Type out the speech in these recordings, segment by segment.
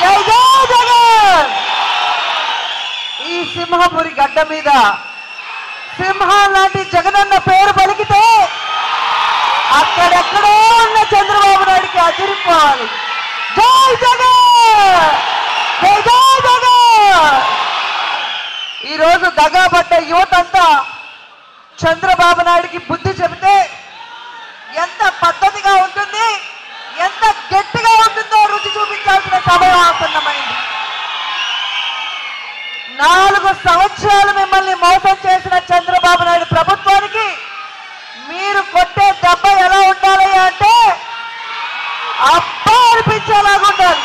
జై జై జగన్. ఈ సింహపురి గడ్డ మీద సింహం లాంటి జగనన్న పేరు పలికితే అక్కడెక్కడో ఉన్న చంద్రబాబు నాయుడికి అదిరిపోవాలి. జై జగన్, జై జై జగన్. ఈరోజు దగాబడ్డ యువతంతా చంద్రబాబు నాయుడికి బుద్ధి చెబితే ఎంత పద్ధతిగా ఉంటుంది, ఎంత గట్టిగా ఉంటుందో రుచి చూపించాల్సిన సమయం ఆసన్నమైంది. 4 సంవత్సరాలు మిమ్మల్ని మోసం చేసిన చంద్రబాబు నాయుడు ప్రభుత్వానికి మీరు కొట్టే దెబ్బ ఎలా ఉండాలి అంటే అబ్బా అనిపించేలాగా ఉండాలి.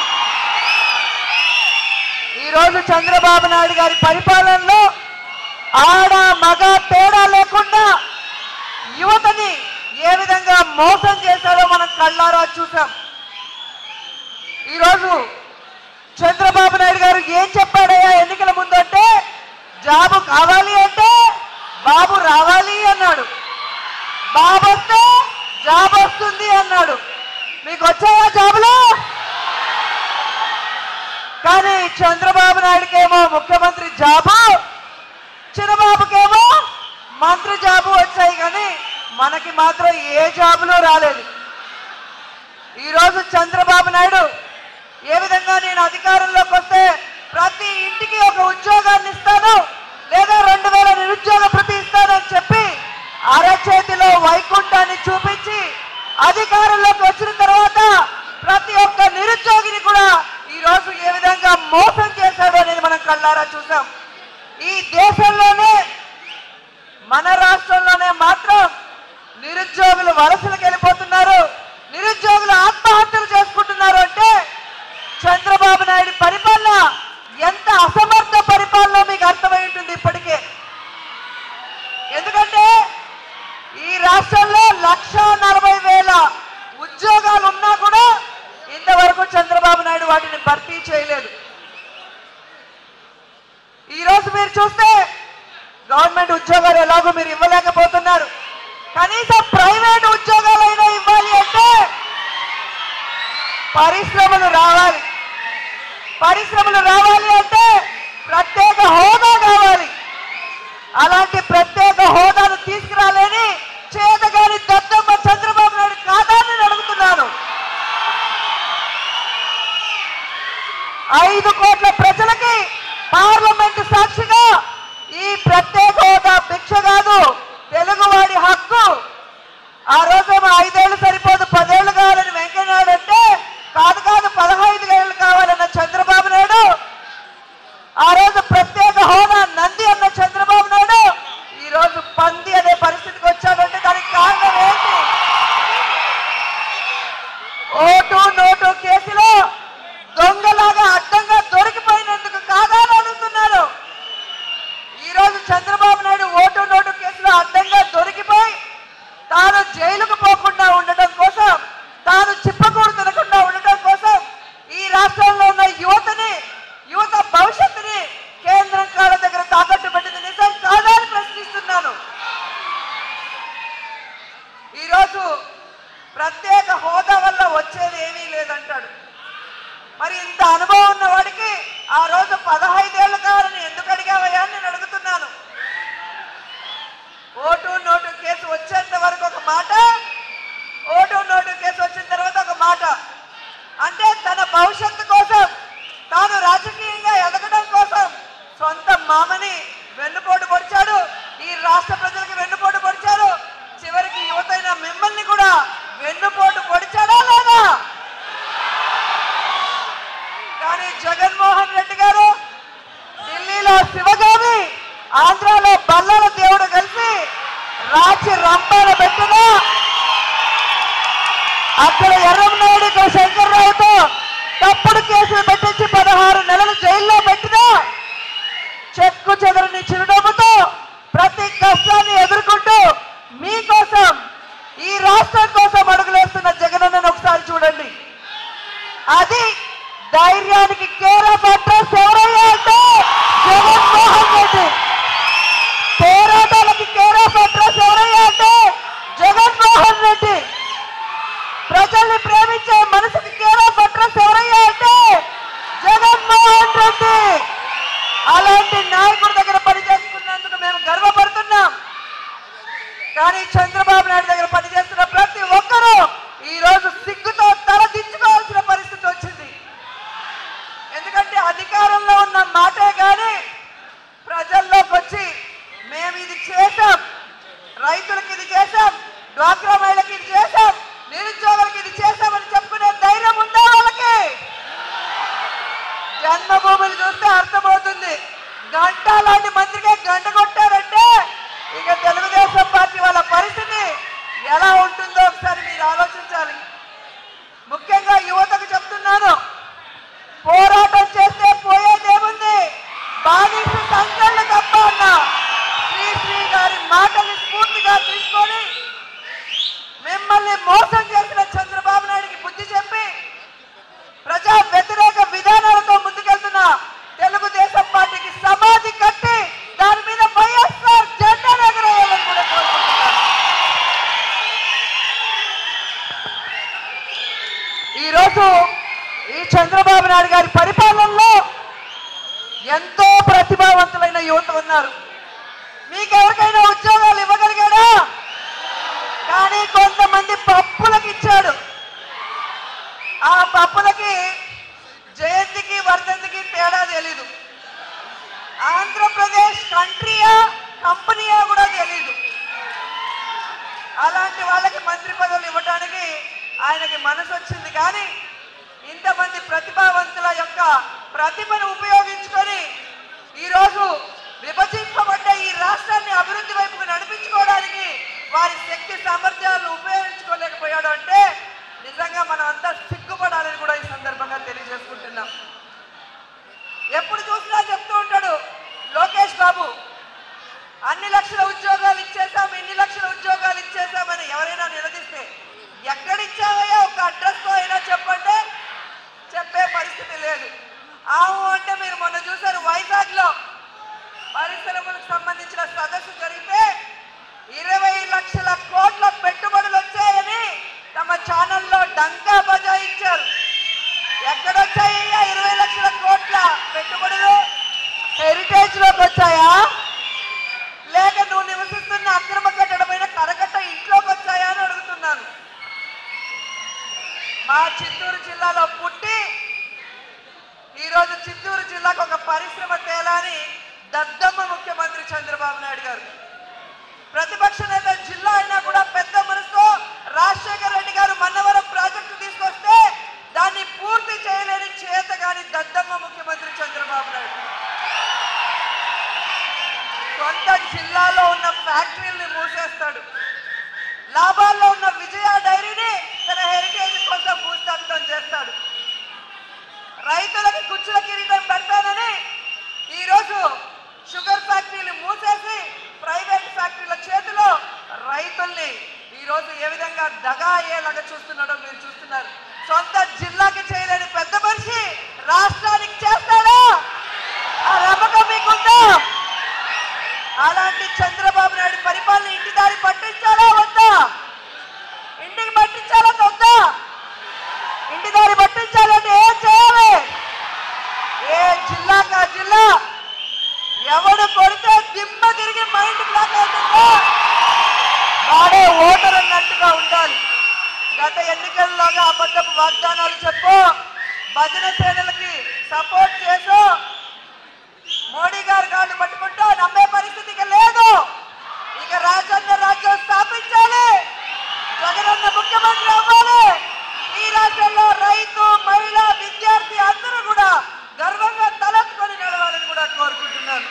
ఈరోజు చంద్రబాబు నాయుడు గారి పరిపాలనలో ఆడ మగ తేడా లేకుండా యువతని ఏ విధంగా మోసం చేశారో మనం కళ్ళారా చూసాం. ఈరోజు చంద్రబాబు నాయుడు గారు ఏం చెప్పాడయ్యా ఎన్నికల ముందు అంటే, జాబు కావాలి అంటే బాబు రావాలి అన్నాడు, బాబు వస్తే జాబ్ వస్తుంది అన్నాడు. మీకు వచ్చాయా జాబులు? కానీ చంద్రబాబు నాయుడుకేమో ముఖ్యమంత్రి జాబు, చిన్నబాబుకేమో మంత్రి జాబు వచ్చాయి, కానీ మనకి మాత్రం ఏ జాబులు రాలేదు. ఈరోజు చంద్రబాబు నాయుడు ఏ విధంగా నేను అధికారంలోకి వస్తే ప్రతి ఇంటికి ఒక ఉద్యోగాన్ని ఇస్తాను, లేదా 2000 నిరుద్యోగ భృతి ఇస్తానని చెప్పి అరచేతిలో వైకుంఠాన్ని చూపించి అధికారంలోకి వచ్చిన తర్వాత ప్రతి ఒక్క నిరుద్యోగిని కూడా ఈరోజు ఏ విధంగా మోసం చేశాడు అనేది మనం కళ్ళారా చూసాం. ఈ దేశంలోనే మన రాష్ట్రంలోనే మాత్రం నిరుద్యోగులు వలసలకు వెళ్ళిపోతున్నారు, నిరుద్యోగులు ఆత్మహత్యలు చేసుకుంటున్నారు అంటే చంద్రబాబు నాయుడు పరిపాలన ఎంత అసమర్థ పరిపాలన మీకు అర్థమై ఉంటుంది ఇప్పటికే. ఎందుకంటే ఈ రాష్ట్రంలో 1,40,000 ఉద్యోగాలు ఉన్నా కూడా ఇంతవరకు చంద్రబాబు నాయుడు వాటిని భర్తీ చేయలేదు. ఈరోజు మీరు చూస్తే గవర్నమెంట్ ఉద్యోగాలు ఎలాగో మీరు ఇవ్వలేకపోతున్నారు, కనీసం ప్రైవేట్ ఉద్యోగాలైనా ఇవ్వాలి అంటే పరిశ్రమలు రావాలి. పరిశ్రమలు రావాలి అంటే ప్రత్యేక హోదా కావాలి. అలాంటి ప్రత్యేక హోదాను తీసుకురాలేని చేతగాని దత్తమ్మ చంద్రబాబు నాయుడు కాదాన్ని అడుగుతున్నాను. 5 కోట్ల ప్రజలకి పార్లమెంటు సాక్షిగా ఈ ప్రత్యేక హోదా భిక్ష కాదు, తెలుగువాడి హక్కు. ఆ రోజేమో 5 ఏళ్ళు సరిపోదు 10 ఏళ్ళు కావాలని వెంకయ్యనాయుడు అంటే, కాదు 15 ఏళ్ళు కావాలన్న చంద్రబాబు నాయుడు, ఆ రోజు ప్రత్యేక హోదా నంది అన్న చంద్రబాబు నాయుడు ఈరోజు పంది అనే పరిస్థితికి వచ్చాడంటే దానికి కారణం ఏంటి? ఓటు నోటు కేసులో దొంగలాగా అడ్డంగా దొరికిపోయినందుకు కాదా అని అడుగుతున్నారు. ఈరోజు చంద్రబాబు నాయుడు ఓటు నోటు కేసులో అడ్డంగా దొరికిపోయి తాను జైలుకు పోకుండా ఉండటం కోసం, తాను చిప్పకూడు తినకుండా ఉండటం కోసం ఈ రాష్ట్రంలో ఉన్న యువత భవిష్యత్తుని కేంద్రం కాళ్ళ దగ్గర తాకట్టు పెట్టింది నిజం కాదా అని ప్రశ్నిస్తున్నాను. ఈరోజు ప్రత్యేక హోదా వల్ల వచ్చేది ఏమీ లేదంటాడు. మరి ఇంత అనుభవం ఉన్న వాడికి ఆ రోజు 15 ఏళ్ళు కావాలని ఎందుకు అడిగావయ్యా అని నేను అడుగుతున్నాను. ఓటు నోటు కేసు వచ్చేంత వరకు ఒక మాట, ఓటు నోటు కేసు వచ్చిన తర్వాత ఒక మాట. అంటే తన భవిష్యత్తు కోసం, తాను రాజకీయంగా ఎదగడం కోసం సొంత మామని వెన్నుపోటు పొడిచాడు, ఈ రాష్ట్ర ప్రజలకు వెన్నుపోటు పొడిచాడు, చివరికి యువతైన మిమ్మల్ని కూడా వెన్నుపోటు పొడిచాడా లేదా? కానీ జగన్మోహన్ రెడ్డి గారు ఢిల్లీలో శివగామి, ఆంధ్రాలో బల్లల దేవుడు కలిసి రాచి రంపాన పెట్టిన, అక్కడ ఎర్రంనాయుడు ఇక్కడ శంకర్రావుతో తప్పుడు కేసులు పెట్టించి 16 నెలలు జైల్లో పెట్టిన, చెక్కు చెదరని చిరునవ్వుతో ప్రతి కష్టాన్ని ఎదుర్కొంటూ మీకోసం, ఈ రాష్ట్రం కోసం అడుగులేస్తున్న జగనన్నను ఒకసారి చూడండి. అది ధైర్యానికి కేర్ ఆఫ్ అడ్రస్ ఎవరయ్యా అంటే జగన్మోహన్ రెడ్డి. పోరాటాలకి కేర్ ఆఫ్ అడ్రస్ ఎవరయ్యా అంటే జగన్మోహన్ రెడ్డి. ప్రజల్ని ప్రేమించే మనసుకి కేర్ ఆఫ్ అడ్రస్ ఎవరయ్యా అంటే జగన్ అన్న మాటే కానీ ప్రజల్లోకి వచ్చి మేము ఇది చేశాం, రైతులకు ఇది చేశాం, డ్వాక్రా మహిళకి ఇది చేశాం, నిరుద్యోగులకి ఇది చేశామని చెప్పుకునే ధైర్యం ఉందా వాళ్ళకి? జన్మభూములు చూస్తే అర్థమవుతుంది. గంట లాంటి మంత్రికే గంట కొట్టారంటే ఇక తెలుగుదేశం పార్టీ వాళ్ళ పరిస్థితి ఎలా ఉంటుందో ఒకసారి మీరు ఆలోచించాలి. ముఖ్యంగా యువతకు చెప్తున్నాను, పోరాటం చేస్తే పోయేదేముంది, బాధించి సంఖ్యలు తప్ప అన్న శ్రీ గారి మాటల్ని స్ఫూర్తిగా తీసుకొని మిమ్మల్ని మోసం చేసిన చంద్రబాబు నాయుడికి బుద్ధి చెప్పి ప్రజా వ్యతిరేక విధానాలతో ముందుకెళ్తున్న తెలుగుదేశం పార్టీకి సమాధి కట్టి దాని మీద వైఎస్ఆర్ జెండా ఎగరేయాలని కూడా కోరుకుంటున్నారు. ఈరోజు ఈ చంద్రబాబు నాయుడు గారి పరిపాలనలో ఎంతో ప్రతిభావంతులైన యువత ఉన్నారు. మీకెవరికైనా ఉద్యోగాలు ఇవ్వగలిగాడా? కానీ కొంతమంది పప్పులకు ఇచ్చాడు. ఆ పప్పులకి జయంతికి వర్ధంతికి తేడా తెలీదు. ఆంధ్రప్రదేశ్ కంట్రీయా కంపెనీయా కూడా తెలీదు. అలాంటి వాళ్ళకి మంత్రి పదవులు ఇవ్వడానికి ఆయనకి మనసు వచ్చింది. కానీ ఇంతమంది ప్రతిభావంతుల యొక్క ప్రతిభను ఉపయోగించుకొని ఈరోజు విభజింపబడ్డ ఈ రాష్ట్రాన్ని అభివృద్ధి వైపుకు నడిపించుకోవడానికి వారి శక్తి సామర్థ్యాలను ఉపయోగించుకోలేకపోయాడు అంటే నిజంగా మనం అంతా సిగ్గుపడాలని కూడా ఈ సందర్భంగా తెలియజేసుకుంటున్నాం. ఎప్పుడు చూసినా చెప్తూ ఉంటాడు లోకేష్ బాబు, అన్ని లక్షల ఉద్యోగాలు ఇచ్చేసాం, ఇన్ని లక్షల ఉద్యోగాలు ఇచ్చేసామని ఎవరైనా నిలదీస్తే ఎక్కడిచ్చావయ్యా ఒక అడ్రస్తో అయినా చెప్పండి, చెప్పే పరిస్థితి లేదు. ఆవు అంటే మీరు మొన్న చూసారు వైజాగ్లో పరిశ్రమలకు సంబంధించిన సదస్సు జరిగితే 20 లక్షల కోట్ల పెట్టుబడులు వచ్చాయని తమ ఛానల్లో డంకా బజాయించారు. ఎక్కడొచ్చాయ్యా 20 లక్షల కోట్ల పెట్టుబడులు? హెరిటేజ్ లోకి వచ్చాయా, లేక నువ్వు నివసిస్తున్న అక్రమ కట్టడమైన కరకట్ట ఇంట్లోకి వచ్చాయా అని అడుగుతున్నాను. మా చిత్తూరు జిల్లాలో పుట్టి ఈరోజు చిత్తూరు జిల్లాకు ఒక పరిశ్రమ తేలాని దద్దమ్మ ముఖ్యమంత్రి చంద్రబాబు నాయుడు గారు. ప్రతిపక్ష నేత జిల్లా అయినా కూడా పెద్ద మనసుతో రాజశేఖర రెడ్డి గారు మన్నవరం ప్రాజెక్టు తీసుకొస్తే దాన్ని పూర్తి చేయలేని చేతగాని దద్దమ్మ ముఖ్యమంత్రి చంద్రబాబు నాయుడు. సొంత జిల్లాలో ఉన్న ఫ్యాక్టరీల్ని మూసేస్తాడు. లాభాల్లో ఉన్న విజయ డైరీని తన హెరిటేజ్ కోసం భూస్థాపితం చేస్తాడు. రైతులకి కుచ్చుల కిరీటం పెడతానని ఈరోజు షుగర్ ఫ్యాక్టరీలు మూసేసి ప్రైవేట్ ఫ్యాక్టరీల చేతిలో రైతుల్ని ఈరోజు ఏ విధంగా దగా అయ్యేలాగా చూస్తున్నాడో మీరు చూస్తున్నారు. సొంత జిల్లాకి చేయలేని పెద్ద మనిషి రాష్ట్రానికి చేస్తాడా? ఆ నమ్మకం మీకుందా? అలాంటి చంద్రబాబు నాయుడు పరిపాలన ఇంటి దారి పట్టించాలా వద్దా? ఇంటికి పట్టించాలా వద్దా? ఇంటి దారి పట్టించాలంటే ఏం చేయాలి? ఏ జిల్లాకా జిల్లా ఎవడు కొడితే దిమ్మ తిరిగి మైండ్ బ్లాక్ అవుతుందో వాడే ఓటర్ అన్నట్టుగా ఉండాలి. గత ఎన్నికల్లోగా అబద్ధపు వాగ్దానాలు చెప్పు, భజన సేనలకి సపోర్ట్ చేసు, మోడీ గారు కాళ్ళు పట్టుకుంటూ నమ్మే పరిస్థితికి లేదు. ఇక రాజన్న రాజ్యం స్థాపించాలి, జగనన్న ముఖ్యమంత్రి అవ్వాలి. ఈ రాష్ట్రంలో రైతు, మహిళ, విద్యార్థి అందరూ కూడా గర్వంగా తలెత్తుకొని నడవాలని కూడా కోరుకుంటున్నాను.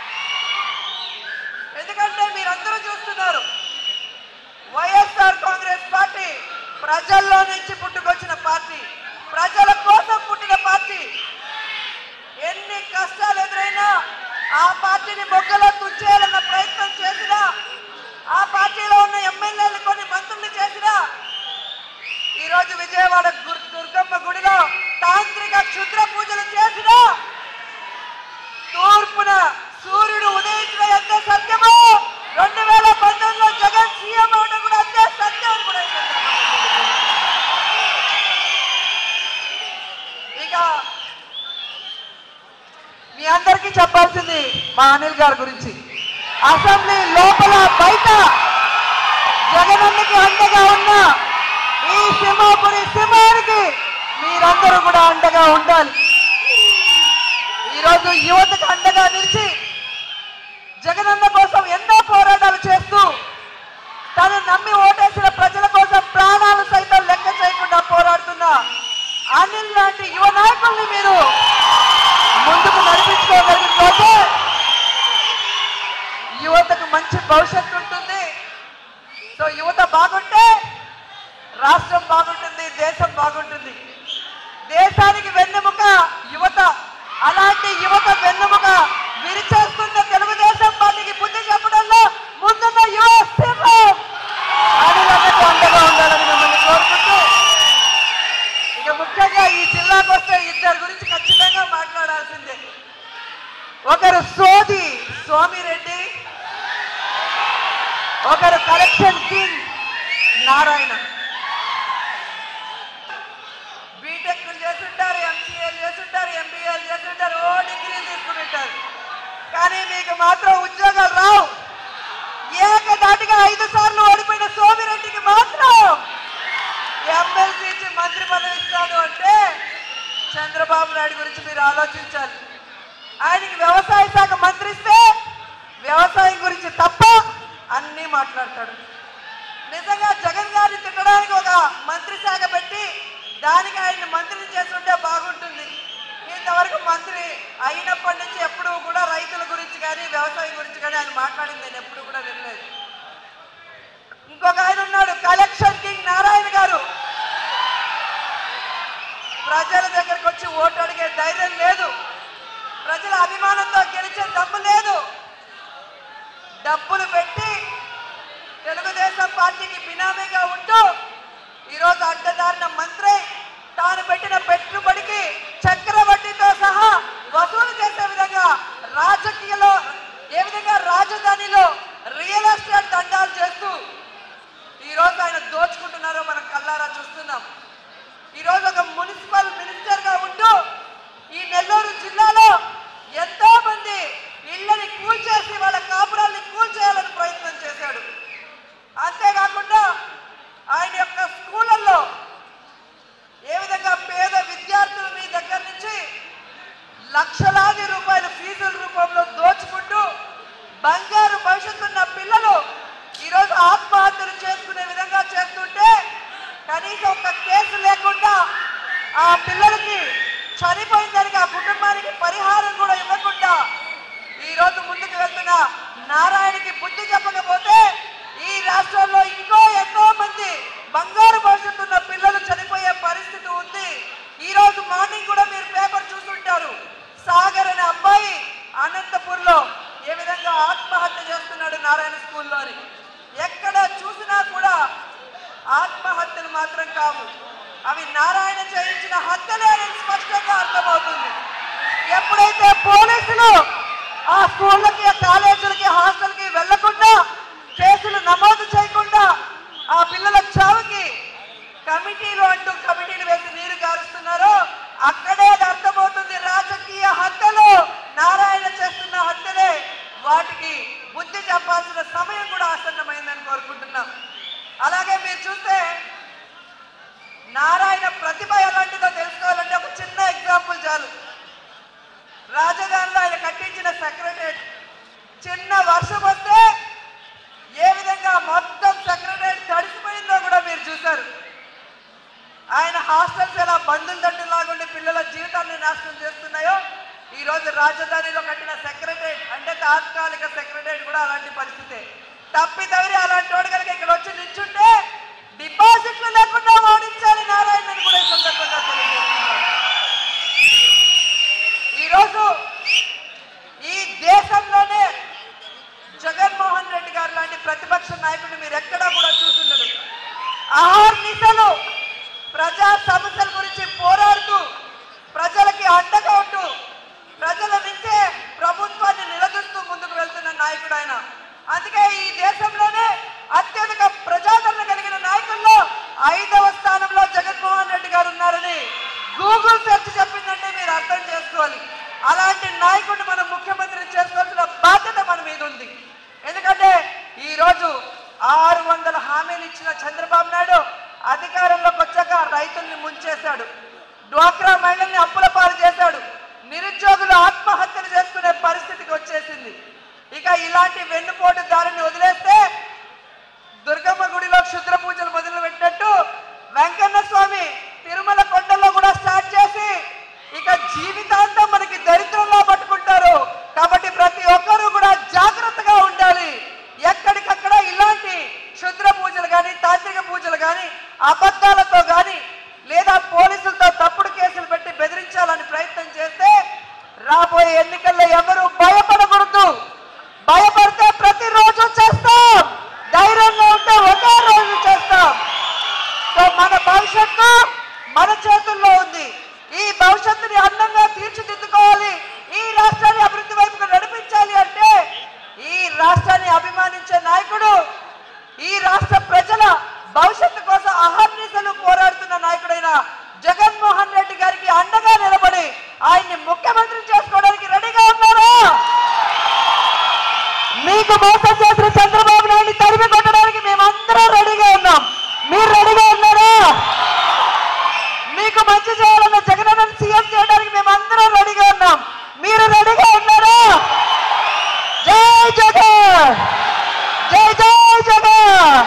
ఎందుకంటే మీరందరూ చూస్తున్నారు, వైఎస్ఆర్ కాంగ్రెస్ పార్టీ ప్రజల్లో నుంచి పుట్టుకొచ్చిన పార్టీ, ప్రజల కోసం పుట్టిన పార్టీ. ఎన్ని కష్టాలు ఎదురైనా ఆ పార్టీని మొగ్గలో తుంచేయాలన్న ప్రయత్నం చేసినా, ఆ పార్టీలో ఉన్న ఎమ్మెల్యేలు కొన్ని మంత్రులు చేసినా, ఈరోజు విజయవాడ దుర్గమ్మ గుడిలో తాంత్రిక క్షుద్ర పూజలు చేసినా, తూర్పున సూర్యుడు ఉదయించిన ఎంత సత్యమో 2019లో జగన్ సీఎం అవడం కూడా అంతే సత్యం అని కూడా. ఇక మీ అందరికీ చెప్పాల్సింది మా అనిల్ గారి గురించి. అసెంబ్లీ లోపల బయట జగనన్నకి అండగా ఉన్న ఈ సింహాపురి సింహానికి మీరందరూ కూడా అండగా ఉండాలి. ఈరోజు ఈరోజు యువతకు అండగా నిలిచి జగనన్న కోసం ఎన్నో పోరాటాలు చేస్తూ తను నమ్మి ఓటేసిన ప్రజల కోసం ప్రాణాలు సైతం లెక్క చేయకుండా పోరాడుతున్న అనిల్ లాంటి యువ నాయకుల్ని మీరు ముందుకు నడిపించుకోగలిగితే యువతకు మంచి భవిష్యత్తు ఉంటుంది. సో యువత బాగుంటే రాష్ట్రం బాగుంటుంది, దేశం బాగుంటుంది. దేశానికి వెన్నెముక యువత. అలాంటి యువత వెన్నెముక విరిచేస్తున్న తెలుగుదేశం పార్టీకి బుద్ధి చెప్పడంలో ముందున్న యువ సింహం అనిలకు అండగా ఉండాలని మిమ్మల్ని కోరుకుంటూ, ఇక ముఖ్యంగా ఈ జిల్లాకు వస్తే ఇద్దరి గురించి ఖచ్చితంగా మాట్లాడాల్సిందే. ఒకరు సోమిరెడ్డి, ఒకరు కలెక్షన్ కింగ్ నారాయణ. బీటెక్లు చేస్తుంటారు, ఎంసీఏలు చేస్తుంటారు, ఎంబీఏలు చేస్తుంటారు, ఓ డిగ్రీలు తీసుకుంటుంటారు. కానీ మీకు మాత్రం ఉద్యోగాలు రావు. ఏకదాటిగా 5 సార్లు ఓడిపోయిన సోమిరెడ్డికి మాత్రం ఎమ్మెల్సీ ఇచ్చి మంత్రి పదవి ఇస్తాడు అంటే చంద్రబాబు నాయుడు గురించి మీరు ఆలోచించాలి. ఆయనకి వ్యవసాయ శాఖ మంత్రి ఇస్తే వ్యవసాయం గురించి తప్ప అన్నీ మాట్లాడతాడు. నిజంగా జగన్ గారిని తిట్టడానికి ఒక మంత్రి శాఖ పెట్టి దానికి ఆయన్ని మంత్రిని చేస్తుంటే బాగుంటుంది. ఇంతవరకు మంత్రి అయినప్పటి నుంచి ఎప్పుడు కూడా రైతుల గురించి కానీ వ్యవసాయం గురించి కానీ ఆయన మాట్లాడింది నేను ఎప్పుడు కూడా వినలేదు. ఇంకొక ఆయన ఉన్నాడు కలెక్షన్ కింగ్ నారాయణ గారు. ప్రజల దగ్గరకు వచ్చి ఓటు అడిగే ధైర్యం లేదు, ప్రజల అభిమానంతో గెలిచే దమ్ము లేదు. డబ్బులు పెట్టి తెలుగుదేశం పార్టీకి బినామీగా ఉంటూ ఈరోజు అడ్డదారిన మంత్రి తాను పెట్టిన పెట్టుబడికి చక్రవడ్డీతో సహా వసూలు చేసే విధంగా రాజకీయాల్లో ఏ విధంగా రాజధానిలో రియల్ ఎస్టేట్ దండాలు చేస్తూ ఈరోజు ఆయన దోచుకుంటున్నారో మనం కళ్ళారా చూస్తున్నాం. ఈరోజు ఒక మున్సిపల్ మినిస్టర్గా ఉంటూ ఈ నెల్లూరు జిల్లాలో ఎంతో మంది ఇళ్లని కూల్చేసి వాళ్ళ కాపురాల్ని కూల్చేయాలని ప్రయత్నం చేశాడు. అంతేకాకుండా ఆయన యొక్క స్కూళ్ళల్లో ఏ విధంగా పేద విద్యార్థుల మీ దగ్గర నుంచి లక్షలాది రూపాయల ఫీజుల రూపంలో దోచుకుంటూ బంగారు భవిష్యత్తున్న పిల్లలు ఈరోజు ఆత్మహత్యలు చేసుకునే విధంగా చేస్తుంటే కనీసం ఒక కేసు లేకుండా ఆ పిల్లలకి చనిపోయిన దానికి ఆ కుటుంబానికి పరిహారం కూడా ఇవ్వకుండా ఈరోజు ముందుకు వెళ్తున్న నారాయణకి బుద్ధి చెప్పకపోతే ఈ రాష్ట్రంలో ఇంకో ఎంతో మంది బంగారు భవిష్యత్తు ఉన్న పిల్లలు చనిపోయే పరిస్థితి ఉంది. ఈ రోజు మార్నింగ్ కూడా మీరు పేపర్ చూస్తుంటారు. సాగర్ అనే అబ్బాయి అనంతపూర్లో ఏ విధంగా ఆత్మహత్య చేస్తున్నాడు నారాయణ స్కూల్లోని. ఎక్కడ చూసినా కూడా ఆత్మహత్యలు మాత్రం కావు, అవి నారాయణ చేయించిన హత్యలే అని స్పష్టంగా అర్థమవుతుంది. ఎప్పుడైతే పోలీసులు ఆ స్కూళ్ళకి, కాలేజీలకి, హాస్టల్కి వెళ్లకుండా కేసులు నమోదు చేయకుండా ఆ పిల్లల చావుకి కమిటీలు అంటూ కమిటీలు వేసి నీరు గారుస్తున్నారో అక్కడే అర్థమవుతుంది రాజకీయ హత్యలు నారాయణ చేస్తున్న హత్యలే. వాటికి బుద్ధి చెప్పాల్సిన సమయం కూడా ఆసన్నమైందని కోరుకుంటున్నాం. అలాగే మీరు చూస్తే నారాయణ ప్రతిభ ఎలాంటిదో తెలుసుకోవాలంటే ఒక చిన్న ఎగ్జాంపుల్ చాలు. రాజధానిలో ఆయన కట్టించిన సెక్రటరేట్ చిన్న వర్షం వస్తే ఏ విధంగా మొత్తం సెక్రటరేట్ తడిసిపోయిందో కూడా మీరు చూశారు. ఆయన హాస్టల్స్ ఎలా బంధుల దండులాగుండి పిల్లల జీవితాన్ని నాశనం చేస్తున్నాయో ఈరోజు రాజధానిలో కట్టిన సెక్రటరేట్ అంటే తాత్కాలిక సెక్రటరేట్ కూడా అలాంటి పరిస్థితే. తప్పితవరి అలాంటి వాడు కనుక ఇక్కడ వచ్చి నిల్చుంటే డిపాజిట్లు లేకుండా ఓడించాలి నారాయణని కూడా ఈ సందర్భంగా తెలియజేస్తున్నారు. ఈరోజు ఈ దేశంలోనే జగన్మోహన్ రెడ్డి గారు లాంటి ప్రతిపక్ష నాయకుడిని మీరు ఎక్కడా కూడా చూస్తున్నారు. ఆహర్నిశలు ప్రజా సమస్యల గురించి పోరాడుతూ ప్రజలకి అండగా ఉంటూ ప్రజల నుంచే ప్రభుత్వాన్ని నిలదీస్తూ ముందుకు వెళ్తున్న నాయకుడు ఆయన. అందుకే ఈ దేశంలోనే అత్యధిక ప్రజాదరణ కలిగిన నాయకుల్లో 5వ స్థానంలో జగన్మోహన్ రెడ్డి గారు ఉన్నారని గూగుల్ సెర్చ్ చెప్పిందంటే మీరు అర్థం చేసుకోవాలి. అలాంటి నాయకుడిని మనం ముఖ్యమంత్రిని చేసుకోవాల్సిన బాధ్యత మన మీద ఉంది. ఎందుకంటే ఈరోజు 600 హామీలు ఇచ్చిన చంద్రబాబు నాయుడు అధికారంలోకి వచ్చాక రైతుల్ని ముంచేశాడు, డ్వాక్రా మహిళల్ని అప్పుల పాలు చేశాడు, నిరుద్యోగులు ఆత్మహత్య జీవితాంతం మనకి దరిద్రంలో పట్టుకుంటారు. కాబట్టి ప్రతి ఒక్కరూ కూడా జాగ్రత్తగా ఉండాలి. ఎక్కడికక్కడ ఇలాంటి క్షుద్ర పూజలు కానీ తాంత్రిక పూజలు కానీ అబద్ధాలతో కానీ లేదా పోలీసులతో తప్పుడు కేసులు పెట్టి బెదిరించాలని ప్రయత్నం చేస్తే రాబోయే ఎన్నికల్లో ఎవరు భయపడకూడదు. భయపడితే ప్రతిరోజు చేస్తాం, ధైర్యంగా ఉంటే ఒకే రోజు చేస్తాం. సో మన భవిష్యత్తు మన చేతుల్లో ఉంది. ఈ భవిష్యత్తుని అందంగా తీర్చిదిద్దుకోవాలి. ఈ రాష్ట్రాన్ని అభివృద్ధి వైపుకు నడిపించాలి అంటే ఈ రాష్ట్రాన్ని అభిమానించే నాయకుడు, ఈ రాష్ట్ర ప్రజల భవిష్యత్తు కోసం అహర్నిశలు పోరాడుతున్న నాయకుడైన జగన్మోహన్ రెడ్డి గారికి అండగా నిలబడి ఆయన్ని ముఖ్యమంత్రి చేసుకోవడానికి రెడీగా ఉన్నారా? మీకు మోసం చేసిన చంద్రబాబు నాయుడిని తరిమి కొట్టడానికి మేమందరం రెడీగా ఉన్నాం. మీరు రెడీగా ఉన్నారా? మీకు మంచి చేయాలన్న జగనన్న సీఎం చేయడానికి మేమందరం రెడీగా ఉన్నాం. మీరు రెడీగా ఉన్నారా? జై జగన్, జై జై జగన్.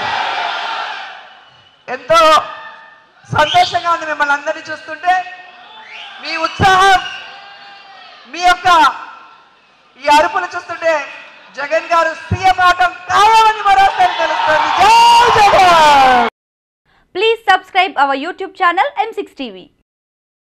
ఎంతో సంతోషంగా ఉంది మిమ్మల్ని అందరినీ చూస్తుంటే. మీ ఉత్సాహం, మీ యొక్క ఈ అరుపులు చూస్తుంటే జగన్ గారు సీఎం అవటం ఖాయమని మరోసారి తెలుస్తుంది. జై Jagan. Please subscribe our YouTube channel M6tv.